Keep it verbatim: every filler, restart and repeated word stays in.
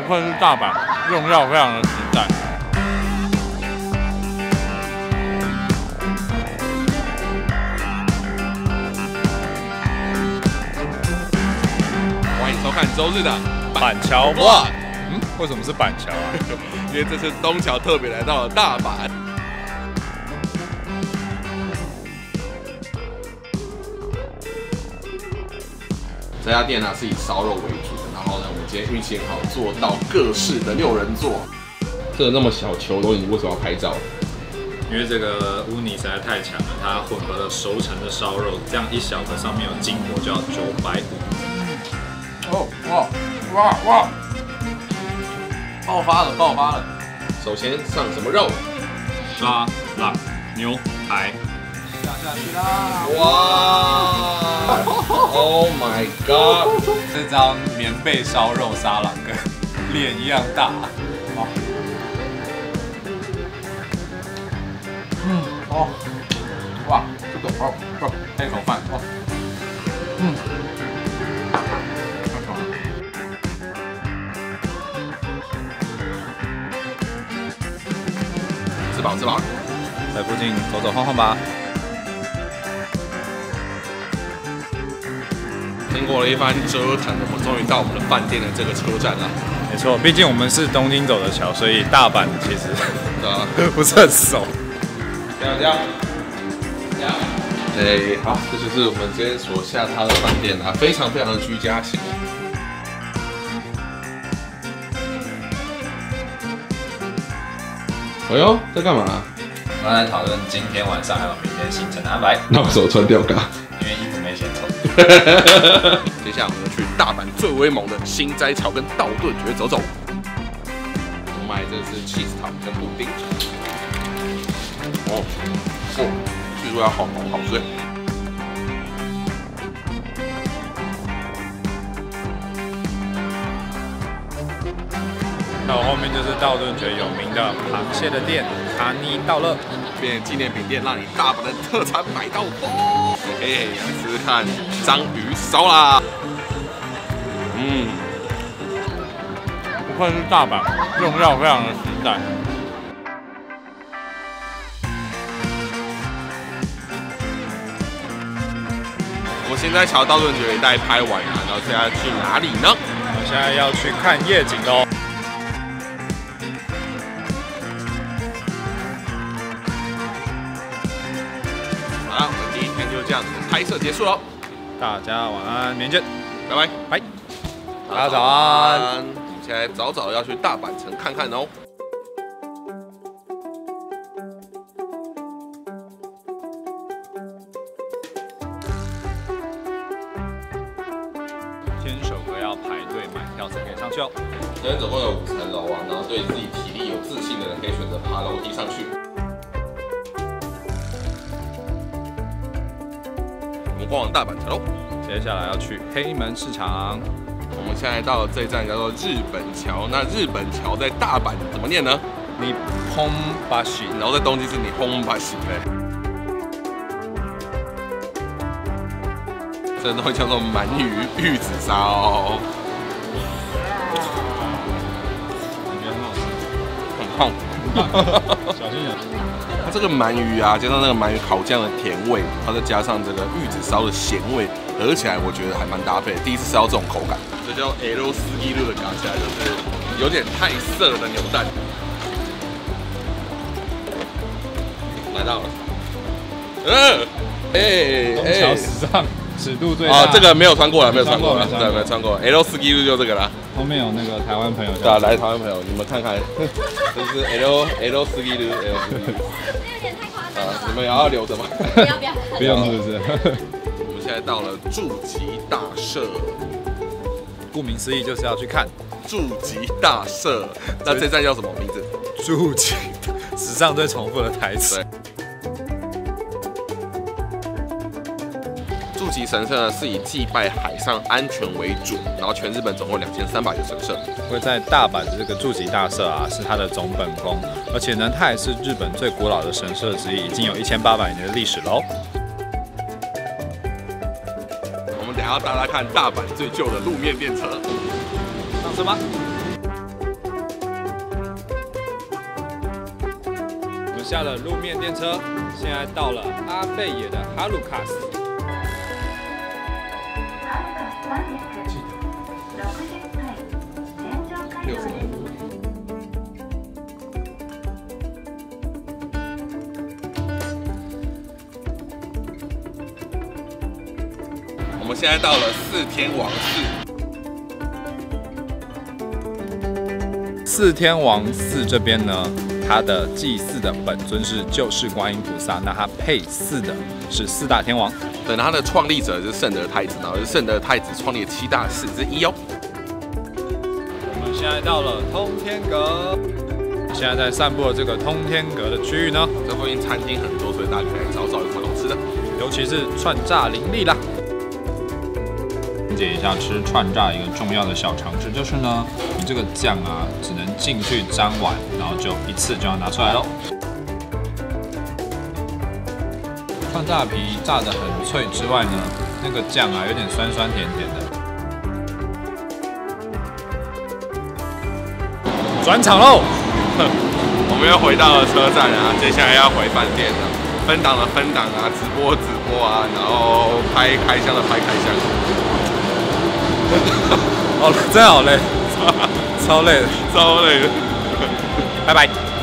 不愧是大阪，用料非常的实在。 欢迎收看周日的板桥哇，嗯，为什么是板桥啊？ 因为这次东桥特别来到了大阪。这家店呢、啊、是以烧肉为主的，然后呢，我们今天运气很好，做到各式的六人座。这个那么小球，你为什么要拍照？ 因为这个乌尼实在太强了，它混合了熟成的烧肉，这样一小个上面有筋膜就要九百五。 哦哇哇哇！爆发了，爆发了！首先上什么肉？ 沙朗牛排。 下下去啦！哇 ！Oh my god！ 这张棉被烧肉沙朗跟脸一样大。哇！嗯哦，哇，这个哦哦，那口饭哦，嗯，太爽了。 吃饱吃饱， 在附近走走晃晃吧。 经过了一番折腾，我们终于到我们的饭店的这个车站了。 没错，毕竟我们是东京走的桥，所以大阪其实对啊， 不是很熟。 这样这样，这样。哎，好，这就是我们今天所下榻的饭店啊，非常非常的居家型。哎呦，在干嘛？ 我们在讨论今天晚上还有明天行程的安排。 那我手穿吊嘎。 因为衣服没先抽。 接下来我们去大阪最威猛的心斋桥跟道顿崛走走。我买这是 cheese 糖跟布丁。哦哦，据说要好浓好脆。 那我后面就是道顿崛有名的螃蟹的店卡尼道乐， 变纪念品店，让你大阪的特产买到饱。嘿嘿，来试试看章鱼烧啦。嗯， 不愧是大阪，用料非常的实在。 我们现在桥道顿崛一带拍完了，然后现在去哪里呢？ 我现在要去看夜景喽。 好了，我们第一天就这样子拍摄结束喽。 大家晚安，明天见， 拜拜， 拜。大家早安。 我们现在早早要去大阪城看看哦。 牵手哥要排队买票才可以上去哦。 今天总共有五层楼啊，然后对自己体力有自信的人可以选择爬楼梯上去。我们逛完大阪城喽， 接下来要去黑门市场。 我们现在到了这一站叫做日本桥。那日本桥在大阪怎么念呢？ 你轰巴西， 然后在东京是你轰巴西嘞。这东西叫做鳗鱼玉子烧， 感觉很好吃， 很胖。 小心点。 它这个鳗鱼啊，加上那个鳗鱼烤酱的甜味，然后再加上这个玉子烧的咸味，合起来我觉得还蛮搭配的。第一次吃到这种口感，这叫 L 斯基路的嘎起来，就是有点太涩的牛蛋。来到了，嗯，哎东桥史上尺度最大。 啊，这个没有穿过了，没有穿过了，对， 没穿过没有穿过。L 斯基路就这个啦。 后面有那个台湾朋友， 对啊，来台湾朋友，你们看看，这是 L L 斯基路 L 斯基路。 有点太夸张了。 啊，你们也要留着吗？ 不要不要。 不用是不是？ 我们现在到了筑吉大社。 顾名思义就是要去看筑吉大社。那这站叫什么名字？ 筑吉，史上最重复的台词。 筑吉神社呢是以祭拜海上安全为主，然后全日本总共两千三百个神社。 会在大阪的这个筑吉大社啊，是它的总本宫，而且呢，它也是日本最古老的神社之一，已经有一千八百年的历史喽。 我们等一下要搭搭看大阪最旧的路面电车， 上车吗？ 下了路面电车，现在到了阿贝野的哈鲁卡斯。 六十分。我们现在到了四天王寺。 四天王寺这边呢，它的祭祀的本尊是救世观音菩萨，那它配祀的是四大天王。 对，它的创立者是圣德太子，然后是圣德太子创立的七大寺之一哦。 我们现在到了通天阁，现在在散步的这个通天阁的区域呢， 这附近餐厅很多，所以大家可以来找找有什么好吃的， 尤其是串炸林立啦。了解一下吃串炸一个重要的小常识，就是呢，你这个酱啊，只能进去沾完，然后就一次就要拿出来喽。串炸皮炸得很脆之外呢，那个酱啊有点酸酸甜甜的。转场喽！ 我们又回到了车站啊，接下来要回饭店了。分档的分档啊，直播直播啊，然后拍开箱的拍开箱。 哦，真好累，超累的， 超累的， 拜拜。